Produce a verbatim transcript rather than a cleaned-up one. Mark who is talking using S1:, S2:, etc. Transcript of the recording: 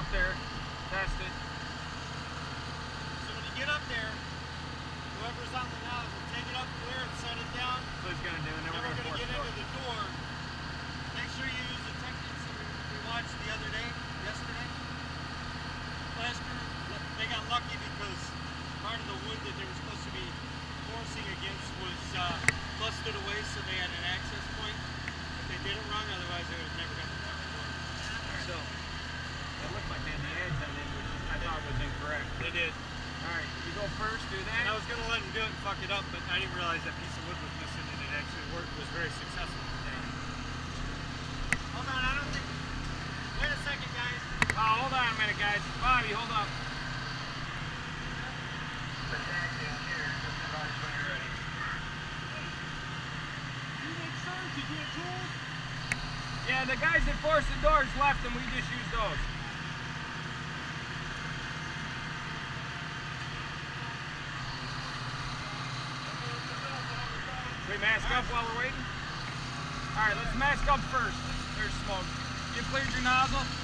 S1: up there, test it.
S2: So when you get up there, whoever's on the nozzle, take it up clear and set it down.
S1: So he's gonna do, and then,
S2: Then
S1: we're
S2: we're
S1: gonna,
S2: gonna
S1: force
S2: get
S1: it
S2: into the door. Make sure you use the techniques that we, we watched the other day, yesterday. Last year, they got lucky because part of the wood that they were supposed to be forcing against was uh, busted away, so they had an access point. If they did it wrong, otherwise they would have never got the top door. So
S1: It looked like they had the edge on it, which I thought was incorrect.
S2: they did.
S1: Alright, you go first, do that.
S2: And I was gonna let them do it and fuck it up, but I didn't realize that piece of wood was missing, and it actually worked. Was very successful. Hold on, I don't think. Wait a second, guys.
S1: Oh, hold on a minute, guys. Bobby, hold up. Yeah, the guys that forced the doors left and we just used those. We mask up while we're waiting? Alright, let's mask up first. There's smoke. You cleared your nozzle?